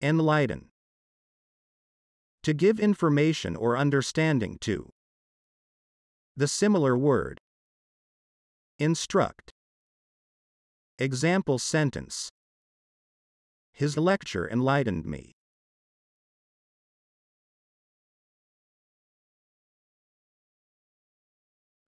Enlighten. To give information or understanding to. The similar word. Instruct. Example sentence. His lecture enlightened me.